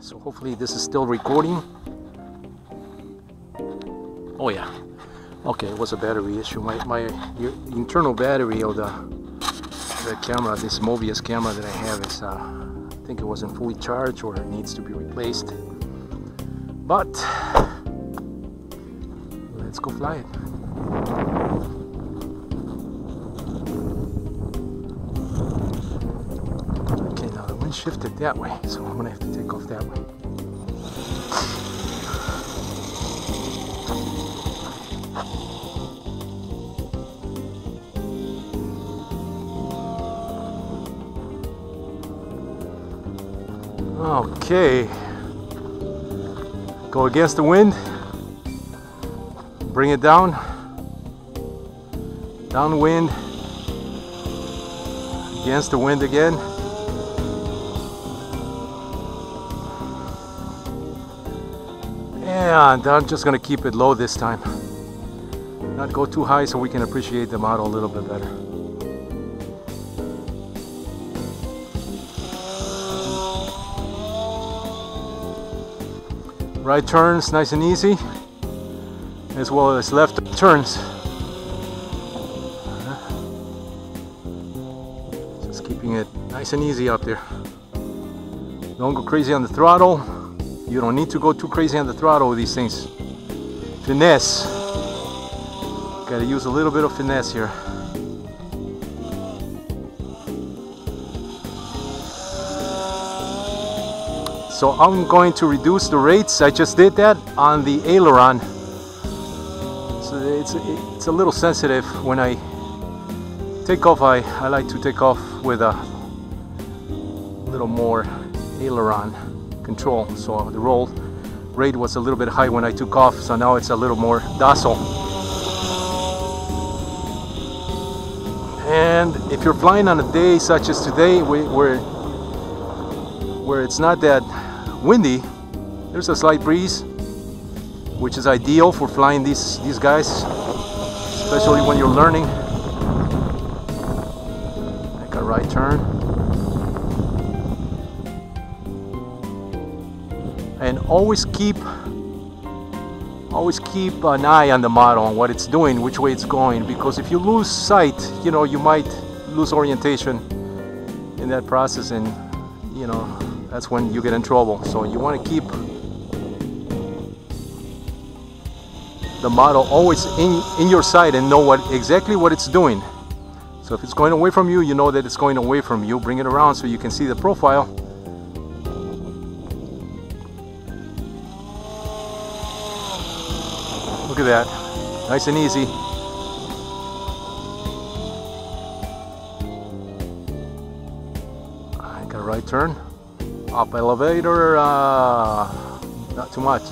So hopefully this is still recording. Oh yeah. Okay, it was a battery issue. The internal battery of the camera, this Mobius camera that I have, is I think it wasn't fully charged, or it needs to be replaced. But let's go fly it. Okay, now the wind shifted that way, so I'm gonna have to take off that way. Okay, go against the wind, bring it down, downwind, against the wind again, and I'm just gonna keep it low this time, not go too high so we can appreciate the model a little bit better. Right turns nice and easy, as well as left turns. Just keeping it nice and easy up there. Don't go crazy on the throttle. You don't need to go too crazy on the throttle with these things. Finesse. Gotta use a little bit of finesse here. So I'm going to reduce the rates. I just did that on the aileron. So it's a little sensitive when I take off. I like to take off with a little more aileron control. So the roll rate was a little bit high when I took off, so now it's a little more docile. And if you're flying on a day such as today, where it's not that windy, there's a slight breeze, which is ideal for flying these guys, especially when you're learning. Make a right turn, and always keep an eye on the model, on what it's doing, which way it's going, because if you lose sight, you know, you might lose orientation in that process, and you know, that's when you get in trouble. So you want to keep the model always in your sight and know exactly what it's doing. So if it's going away from you, you know that it's going away from you. Bring it around so you can see the profile. Look at that, nice and easy. I got a right turn. Up elevator, not too much.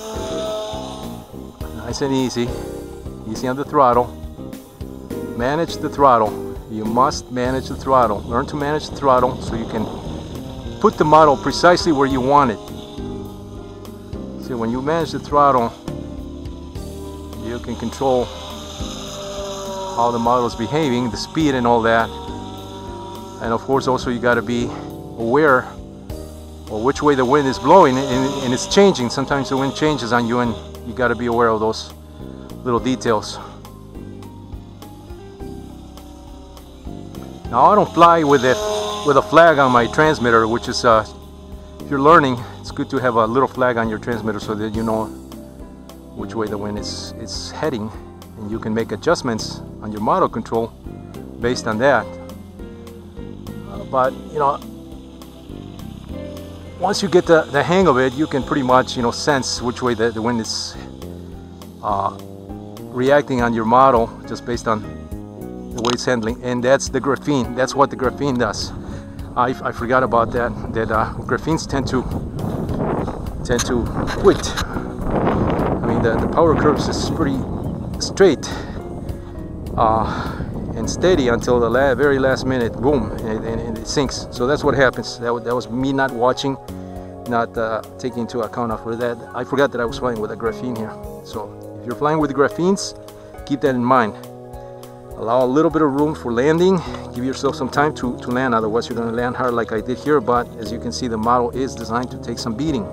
Nice and easy. Easy on the throttle. Manage the throttle. You must manage the throttle. Learn to manage the throttle so you can put the model precisely where you want it. See, when you manage the throttle, you can control how the model is behaving, the speed and all that. And of course also you got to be aware or which way the wind is blowing, and it's changing. Sometimes the wind changes on you, and you got to be aware of those little details. Now I don't fly with a flag on my transmitter, which is if you're learning, it's good to have a little flag on your transmitter so that you know which way the wind is heading, and you can make adjustments on your model control based on that. But you know, once you get the hang of it, you can pretty much, you know, sense which way the wind is reacting on your model just based on the way it's handling. And that's the graphene. That's what the graphene does. I forgot about that. Graphenes tend to quit. I mean, the power curves is pretty straight and steady until the very last minute, boom, and it sinks. So that's what happens. That was me not watching, not taking into account for that. I forgot that I was flying with a graphene here. So if you're flying with graphenes, keep that in mind. A Allow a little bit of room for landing. Give yourself some time to land, otherwise you're going to land hard like I did here. But as you can see, the model is designed to take some beating.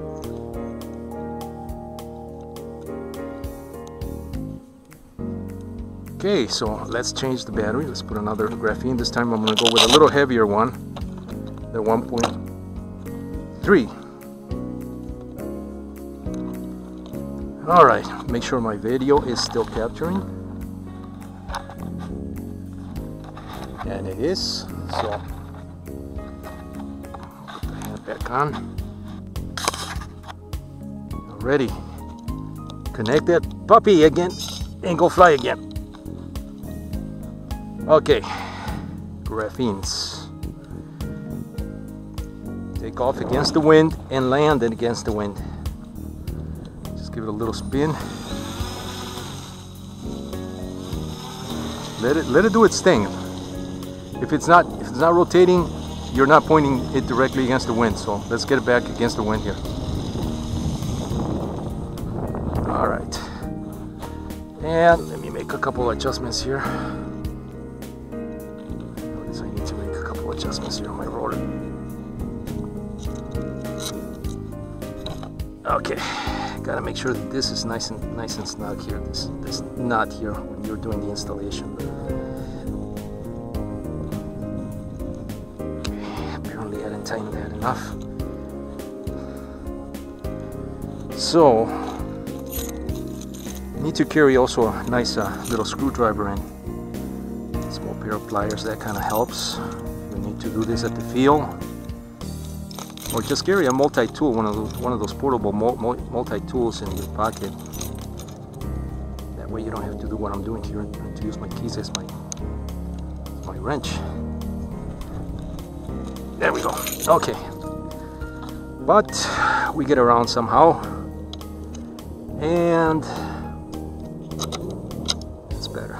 Okay, so let's change the battery. Let's put another graphene. This time I'm going to go with a little heavier one, the 1.3. All right, make sure my video is still capturing. And it is. So put the hand back on. Ready. Connect that puppy again and go fly again. Okay, graphenes. Take off against the wind and land it against the wind. Just give it a little spin. Let it do its thing. If it's not rotating, you're not pointing it directly against the wind. So let's get it back against the wind here. All right. And let me make a couple adjustments here. Notice I need to make a couple adjustments here on my roller. Okay, gotta make sure that this is nice and snug here. This nut here when you're doing the installation. Apparently I didn't tighten that enough. So you need to carry also a nice little screwdriver and small pair of pliers. That kind of helps. You need to do this at the field, or just carry a multi-tool, one of those portable multi-tools in your pocket. That way you don't have to do what I'm doing here and to use my keys as my wrench. There we go. Okay, but we get around somehow, and it's better.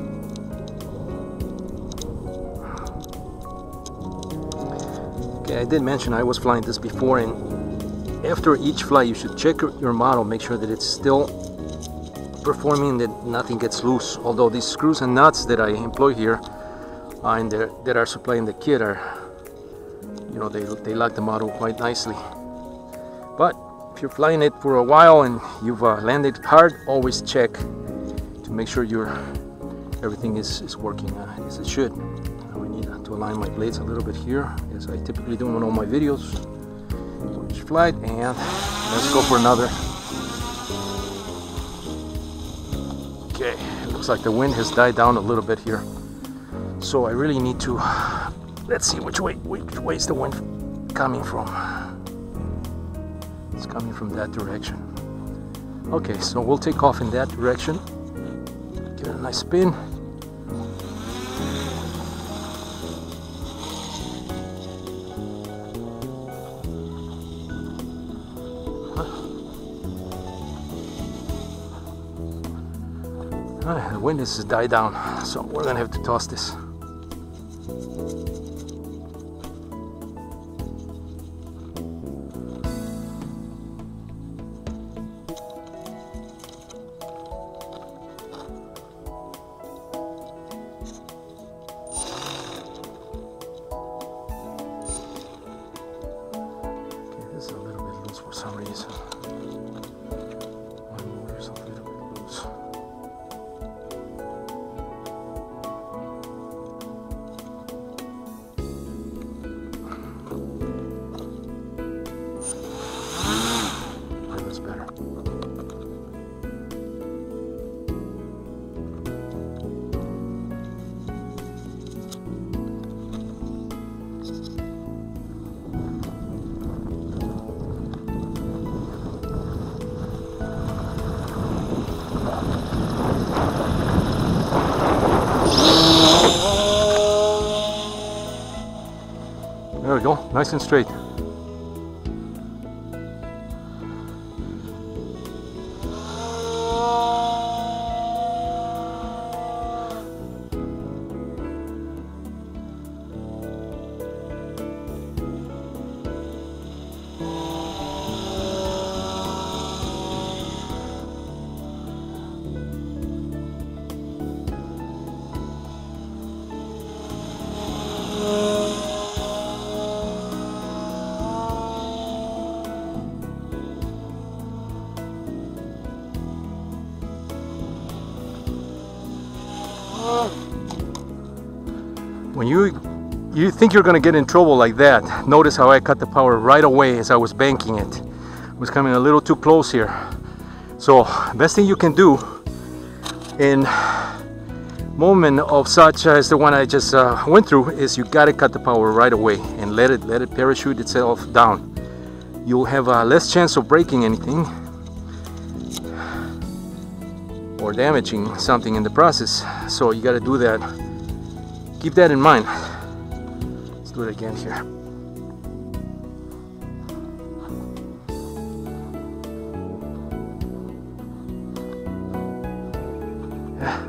Okay, I did mention I was flying this before, and after each flight you should check your model, make sure that it's still performing, that nothing gets loose. Although these screws and nuts that I employ here and that are supplying the kit are, you know, they lock the model quite nicely. But if you're flying it for a while and you've landed hard, always check to make sure everything is working as it should. Now I need to align my blades a little bit here, as I typically do in all my videos for each flight. And let's go for another. Okay, it looks like the wind has died down a little bit here, so I really need to, let's see which way is the wind coming from. It's coming from that direction. Okay, so we'll take off in that direction. Give it a nice spin. The wind has died down, so we're gonna have to toss this. This is a little bit loose for some reason. My motor's a little bit loose. That's better. There we go, nice and straight. when you think you're gonna get in trouble like that, notice how I cut the power right away as I was banking it. It was coming a little too close here. So best thing you can do in moment of such as the one I just went through is you gotta cut the power right away and let it parachute itself down. You'll have less chance of breaking anything or damaging something in the process. So you gotta do that. Keep that in mind. Let's do it again here. Yeah,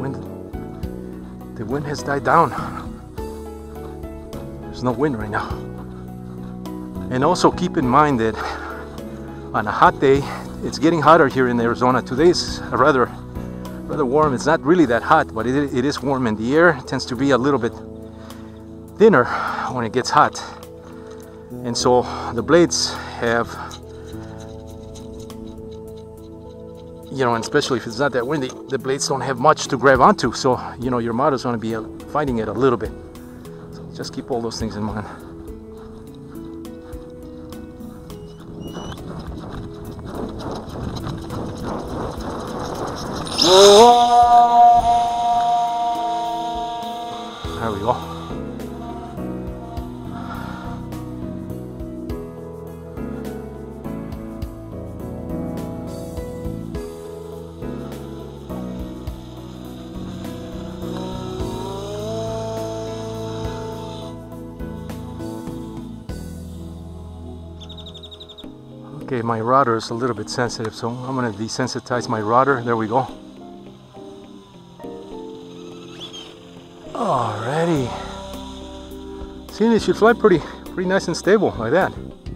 the wind has died down. There's no wind right now. And also keep in mind that on a hot day, it's getting hotter here in Arizona. Today's rather warm. It's not really that hot, but it is warm, and the air tends to be a little bit thinner when it gets hot. And so the blades have, you know, and especially if it's not that windy, the blades don't have much to grab onto. So, you know, your motor's going to be fighting it a little bit. So just keep all those things in mind. There we go. Okay, my rudder is a little bit sensitive, so I'm going to desensitize my rudder. There we go. Alrighty. See, it should fly pretty nice and stable like that.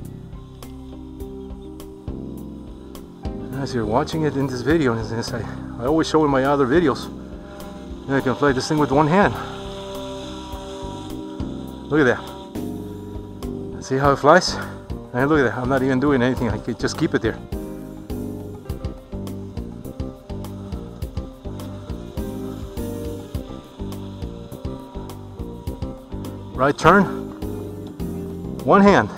As you're watching it in this video, I always show in my other videos, and I can fly this thing with one hand. Look at that. See how it flies? And look at that, I'm not even doing anything, I could just keep it there. Right turn, one hand.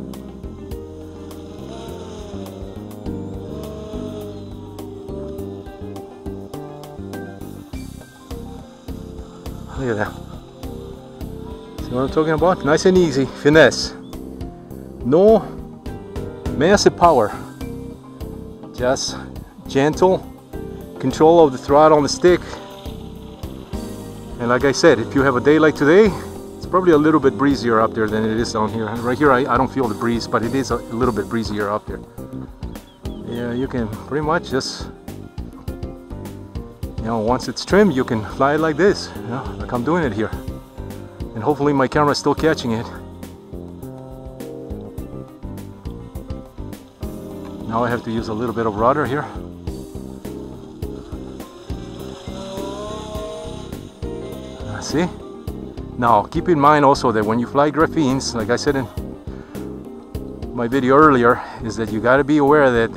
Look at that. See what I'm talking about? Nice and easy, finesse. No massive power, just gentle control of the throttle on the stick. And like I said, if you have a day like today, it's probably a little bit breezier up there than it is down here. Right here I don't feel the breeze, but it is a little bit breezier up there. Yeah, you can pretty much just, you know, once it's trimmed, you can fly it like this, you know, like I'm doing it here. And hopefully my camera is still catching it. Now I have to use a little bit of rudder here. See? Now keep in mind also that when you fly graphines, like I said in my video earlier, is that you got to be aware that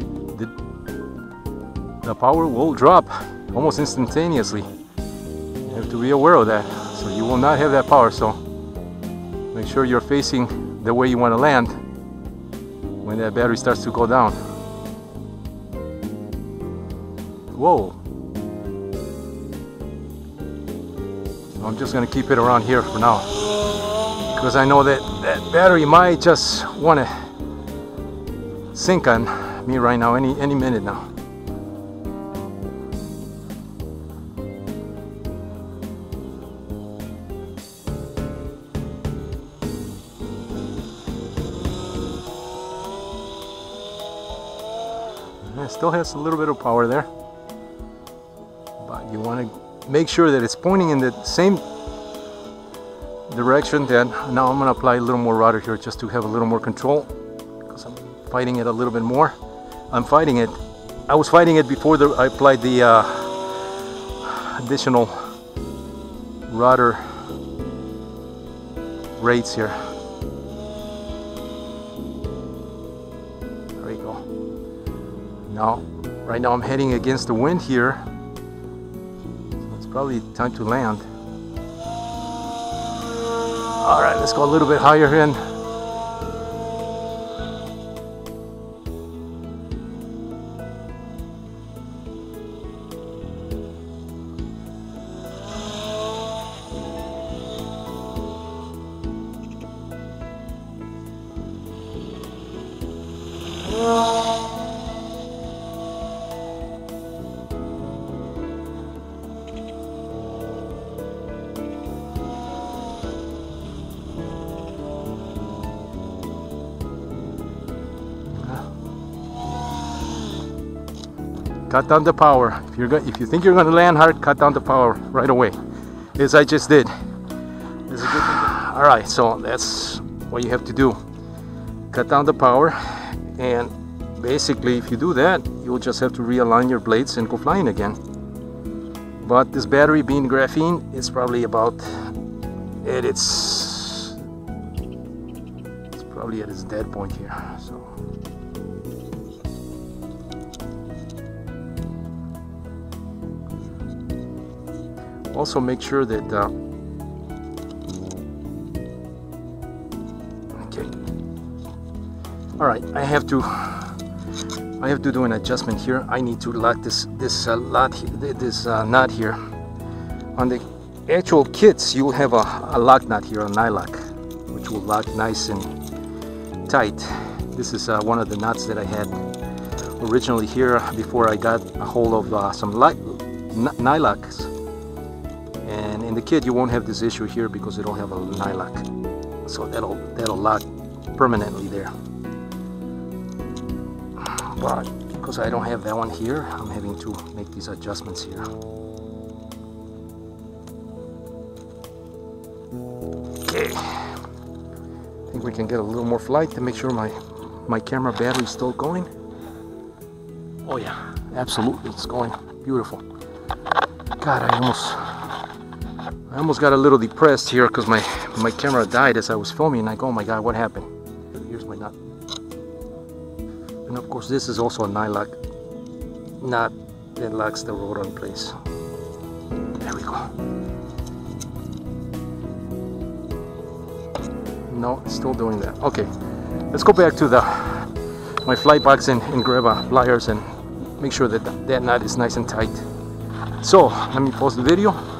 the power will drop almost instantaneously. You have to be aware of that. So you will not have that power, so make sure you're facing the way you want to land when that battery starts to go down. Whoa! So I'm just going to keep it around here for now, because I know that that battery might just want to sink on me right now, any minute now. It still has a little bit of power there, but you want to make sure that it's pointing in the same direction. Then now I'm going to apply a little more rudder here just to have a little more control, because I'm fighting it a little bit more. I'm fighting it. I was fighting it before I applied the additional rudder rates here. There we go. Now, right now I'm heading against the wind here, so it's probably time to land. All right, let's go a little bit higher in. Cut down the power. If you think you're going to land hard, cut down the power right away, as I just did. This is a good thing. All right, so that's what you have to do. Cut down the power, and basically, if you do that, you'll just have to realign your blades and go flying again. But this battery being graphene is probably about at it's probably at its dead point here. So. Also make sure that okay. All right, I have to do an adjustment here. I need to lock this nut here. On the actual kits, you will have a lock nut here, a nylock, which will lock nice and tight. This is one of the nuts that I had originally here before I got a hold of some nylocks. And in the kit you won't have this issue here because it'll have a nylock, so that'll lock permanently there. But because I don't have that one here, I'm having to make these adjustments here. Okay, I think we can get a little more flight to make sure my camera battery is still going. Oh yeah, absolutely, it's going beautiful. God, I almost got a little depressed here because my camera died as I was filming, and I go, oh my god, what happened? Here's my nut. And of course this is also a nylock nut that locks the rotor in place. There we go. No, it's still doing that. Okay, let's go back to my flight box and grab pliers and make sure that that nut is nice and tight. So let me pause the video.